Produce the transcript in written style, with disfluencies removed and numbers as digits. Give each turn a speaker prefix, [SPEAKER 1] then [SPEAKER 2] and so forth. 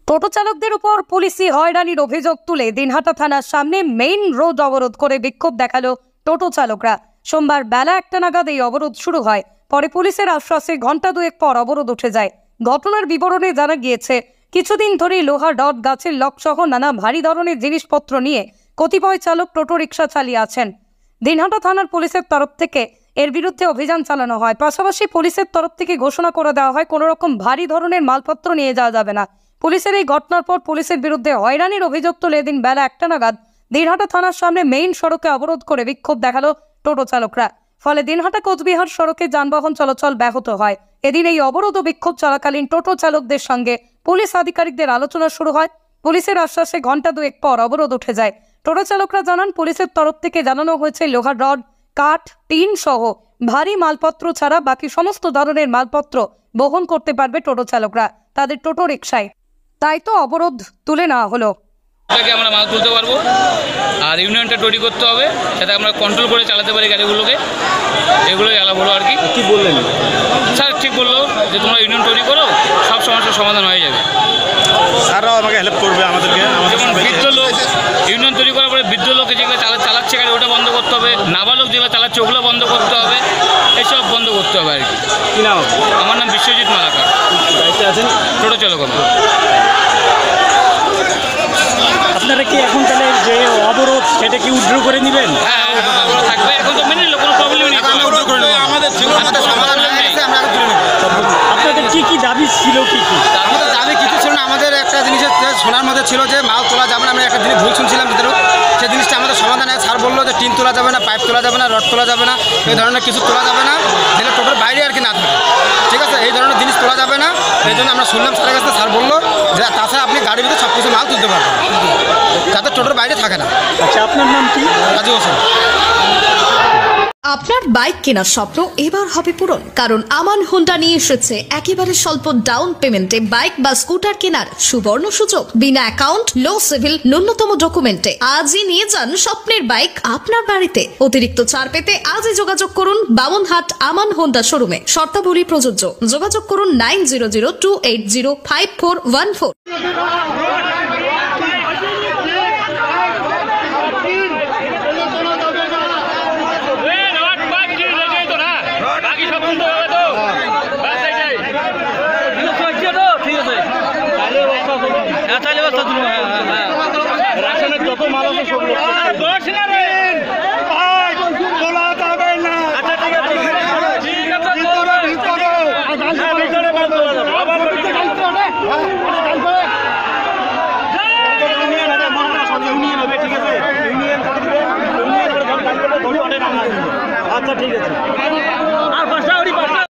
[SPEAKER 1] টোটো চালকদের উপর পুলিশি হয়রানির অভিযোগ তুলে দিনহাটা থানার সামনে মেইন রোড অবরোধ করে বিক্ষোভ দেখালো টোটো চালকরা। সোমবার বেলা 1টা নাগাদ এই অবরোধ শুরু হয়। পরে পুলিশের আশ্বাসে ঘণ্টা দুয়েক পর অবরোধ উঠে যায়। ঘটনার বিবরণে জানা গিয়েছে, কিছুদিন ধরেই লোহা রড, গাছের লক সহ নানা ভারী ধরনের জিনিসপত্র নিয়ে কতিপয় চালক টোটো রিক্সা চালিয়ে আছেন। দিনহাটা থানার পুলিশের তরফ থেকে এর বিরুদ্ধে অভিযান চালানো হয়। পাশাপাশি পুলিশের তরফ থেকে ঘোষণা করে দেওয়া হয়, কোনো রকম ভারী ধরনের মালপত্র নিয়ে যাওয়া যাবে না। পুলিশের এই ঘটনার পর পুলিশের বিরুদ্ধে হয়রানির অভিযোগ তুলে এদিন বেলা 1টা নাগাদ দিনহাটা থানার সামনে মেইন সড়কে অবরোধ করে বিক্ষোভ দেখালো টোটো চালকরা। ফলে দিনহাটা কোচবিহার সড়কে যানবাহন চলাচল ব্যাহত হয়। এদিন এই অবরোধ ও বিক্ষোভ চলাকালীন টোটো চালকদের সঙ্গে পুলিশ আধিকারিকদের আলোচনা শুরু হয়। পুলিশের আশ্বাসে ঘণ্টা দুয়েক পর অবরোধ উঠে যায়। টোটো চালকরা জানান, পুলিশের তরফ থেকে জানানো হয়েছে লোহার রড, কাঠ, টিন সহ ভারী মালপত্র ছাড়া বাকি সমস্ত ধরনের মালপত্র বহন করতে পারবে টোটো চালকরা তাদের টোটো রিক্সায়। তাই তো অবরোধ তুলে নেওয়া হলো।
[SPEAKER 2] আমরা মাল তুলতে পারবো আর ইউনিয়নটা তৈরি করতে হবে যাতে আমরা কন্ট্রোল করে চালাতে পারি গাড়িগুলোকে, এগুলোই আলাপ হলো আর কি।
[SPEAKER 3] কি বললেন
[SPEAKER 2] স্যার? ঠিক বললো যে তোমরা ইউনিয়ন তৈরি করো, সব সমস্যার সমাধান হয়ে যাবে।
[SPEAKER 3] স্যাররাও আমাকে হেল্প করবে, আমাদেরকে।
[SPEAKER 2] যেমন বৃদ্ধ লোক, ইউনিয়ন তৈরি করার পরে বৃদ্ধ লোক যেগুলো চালাচ্ছে গাড়ি ওটা বন্ধ করতে হবে, নাবালক যেগুলো চালাচ্ছে ওগুলো বন্ধ করতে হবে, এসব বন্ধ করতে হবে আর কি।
[SPEAKER 3] কি নাম?
[SPEAKER 2] আমার নাম বিশ্বজিৎ মালাকার,
[SPEAKER 3] দায়িত্বে আছেন
[SPEAKER 2] টোটো চালক।
[SPEAKER 4] আপনারা কি এখন তাহলে যে অবরোধ সেটা কি উইথড্র করে নেবেন?
[SPEAKER 2] হ্যাঁ, ওগুলো থাকবে, এখন তো মেনে নিল, কোনো প্রবলেম নেই।
[SPEAKER 4] আপনাদের কি কি দাবি ছিল? কি কি
[SPEAKER 5] আমাদের দাবি কিছু ছিল না। আমাদের একটা জিনিসের শোনার মধ্যে ছিল যে মাল তোলা যাবে না। আমরা একটা জিনিস ভুল শুনছিলাম ভিতরেও, সেই জিনিসটা আমাদের সমাধান হয়। স্যার বললো যে টিন তোলা যাবে না, পাইপ তোলা যাবে না, রড তোলা যাবে না, এই ধরনের কিছু তোলা যাবে না, যেটা টোটোর বাইরে আর কি না থাকে। ঠিক আছে, এই ধরনের জিনিস তোলা যাবে না। এই জন্য আমরা শুনলাম স্যারের কাছে। স্যার বললো যে তাছাড়া আপনি গাড়ির ভিতরে সব কিছু মাল তুলতে পারবেন, যাতে টোটোর বাইরে থাকে না।
[SPEAKER 4] আচ্ছা, আপনার নাম কি?
[SPEAKER 5] রাজু হোসেন।
[SPEAKER 6] আপনার বাইক কেনার স্বপ্ন এবার হবে পূরণ, কারণ আমান হোন্ডা নিয়ে এসেছে একেবারে স্বল্প ডাউন পেমেন্টে বাইক বা স্কুটার কেনার সুবর্ণ সুযোগ। বিনা অ্যাকাউন্ট, লো সিভিল, ন্যূনতম ডকুমেন্টে আজই নিয়ে যান স্বপ্নের বাইক আপনার বাড়িতে। অতিরিক্ত ছাড় পেতে আজই যোগাযোগ করুন বামনহাট আমান হোন্ডা শোরুমে। শর্তাবলী প্রযোজ্য। যোগাযোগ করুন 9002805414।
[SPEAKER 4] যত মাল আছে সব আচ্ছা, ঠিক আছে।